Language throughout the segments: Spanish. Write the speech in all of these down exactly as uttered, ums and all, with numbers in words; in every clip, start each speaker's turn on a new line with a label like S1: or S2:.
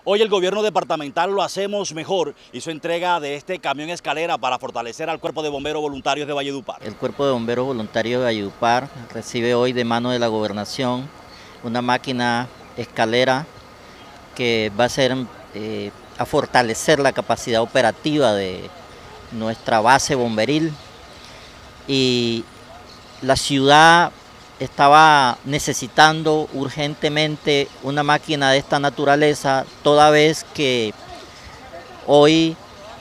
S1: Hoy el gobierno departamental Lo Hacemos Mejor hizo entrega de este camión escalera para fortalecer al Cuerpo de Bomberos Voluntarios de Valledupar.
S2: El Cuerpo de Bomberos Voluntarios de Valledupar recibe hoy de mano de la Gobernación una máquina escalera que va a ser eh, a fortalecer la capacidad operativa de nuestra base bomberil, y la ciudad estaba necesitando urgentemente una máquina de esta naturaleza, toda vez que hoy,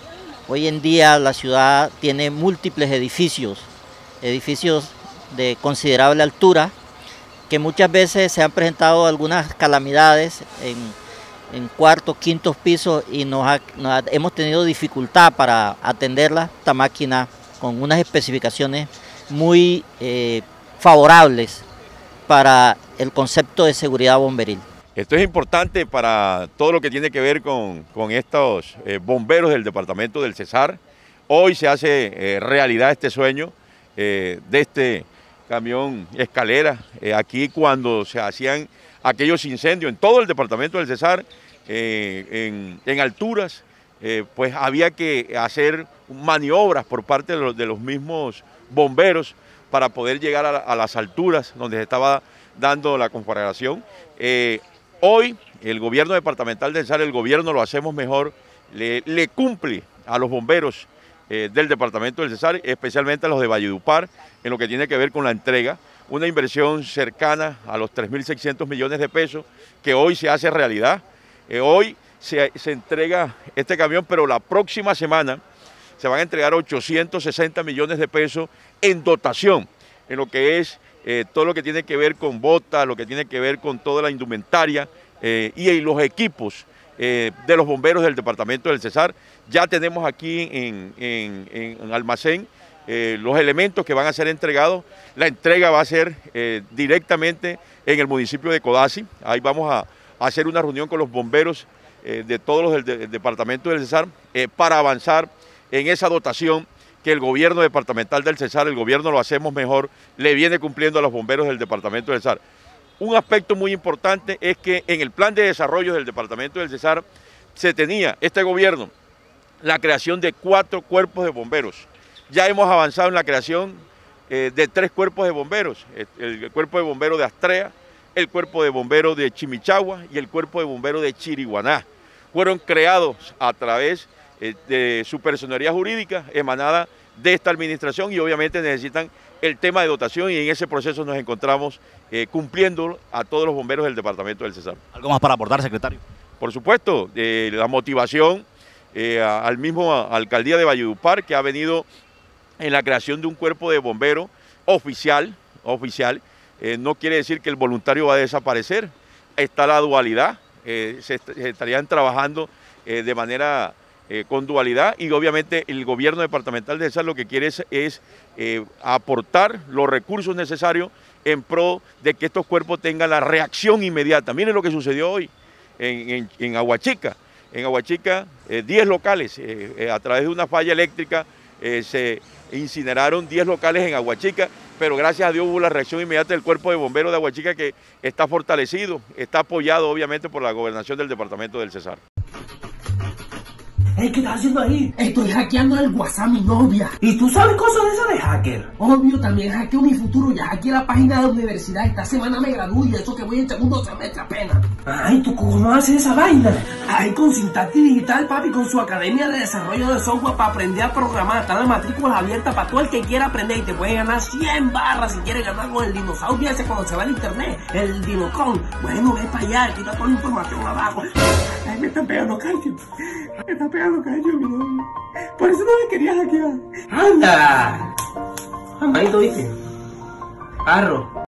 S2: hoy en día la ciudad tiene múltiples edificios, edificios de considerable altura, que muchas veces se han presentado algunas calamidades en, en cuartos, quintos pisos, y nos, ha, nos ha, hemos tenido dificultad para atenderla. Esta máquina con unas especificaciones muy eh, favorables para el concepto de seguridad bomberil.
S3: Esto es importante para todo lo que tiene que ver con, con estos eh, bomberos del departamento del Cesar. Hoy se hace eh, realidad este sueño eh, de este camión escalera. Eh, aquí cuando se hacían aquellos incendios en todo el departamento del Cesar, eh, en, en alturas, eh, pues había que hacer maniobras por parte de los, de los mismos bomberos para poder llegar a, a las alturas donde se estaba dando la conflagración. Eh, hoy el gobierno departamental del Cesar, el gobierno Lo Hacemos Mejor, le, le cumple a los bomberos eh, del departamento del Cesar, especialmente a los de Valledupar, en lo que tiene que ver con la entrega, una inversión cercana a los tres mil seiscientos millones de pesos que hoy se hace realidad. Eh, hoy se, se entrega este camión, pero la próxima semana se van a entregar ochocientos sesenta millones de pesos en dotación, en lo que es eh, todo lo que tiene que ver con botas, lo que tiene que ver con toda la indumentaria eh, y, y los equipos eh, de los bomberos del departamento del Cesar. Ya tenemos aquí en, en, en almacén eh, los elementos que van a ser entregados. La entrega va a ser eh, directamente en el municipio de Codazzi. Ahí vamos a, a hacer una reunión con los bomberos eh, de todos los del, de, del departamento del Cesar eh, para avanzar en esa dotación que el gobierno departamental del Cesar, el gobierno Lo Hacemos Mejor, le viene cumpliendo a los bomberos del departamento del Cesar. Un aspecto muy importante es que en el plan de desarrollo del departamento del Cesar se tenía, este gobierno, la creación de cuatro cuerpos de bomberos. Ya hemos avanzado en la creación eh, de tres cuerpos de bomberos, el, el cuerpo de bomberos de Astrea, el cuerpo de bomberos de Chimichagua y el cuerpo de bomberos de Chiriguaná. Fueron creados a través de su personería jurídica emanada de esta administración, y obviamente necesitan el tema de dotación, y en ese proceso nos encontramos eh, cumpliendo a todos los bomberos del departamento del Cesar.
S1: ¿Algo más para aportar, secretario?
S3: Por supuesto, eh, la motivación eh, al mismo a, a alcaldía de Valledupar, que ha venido en la creación de un cuerpo de bomberos oficial, oficial eh, no quiere decir que el voluntario va a desaparecer. Está la dualidad, eh, se, se estarían trabajando eh, de manera Eh, con dualidad, y obviamente el gobierno departamental de Cesar lo que quiere es, es eh, aportar los recursos necesarios en pro de que estos cuerpos tengan la reacción inmediata. Miren lo que sucedió hoy en, en, en Aguachica. En Aguachica, eh, diez locales, eh, eh, a través de una falla eléctrica, eh, se incineraron diez locales en Aguachica, pero gracias a Dios hubo la reacción inmediata del cuerpo de bomberos de Aguachica, que está fortalecido, está apoyado obviamente por la gobernación del departamento del Cesar.
S4: Hey, ¿qué estás haciendo ahí? Estoy hackeando el WhatsApp a mi novia. ¿Y tú sabes cosas de eso de hacker? Obvio, también hackeo mi futuro. Ya hackeé la página de la universidad. Esta semana me gradúo, y eso que voy en segundo semestre apenas. Ay, ¿tú cómo haces esa vaina? Ay, con Sintaxis Digital, papi, con su academia de desarrollo de software para aprender a programar. Están las matrículas abiertas para todo el que quiera aprender, y te puedes ganar cien barras si quieres ganar con el dinosaurio ese cuando se va al internet, el Dinocron. Bueno, ve para allá, aquí está toda la información abajo. Ay, me están pegando calcio. Me está pegando calcio, mi novio. Por eso no me quería hackear. ¡Anda! Amadito, ¿viste? Arro.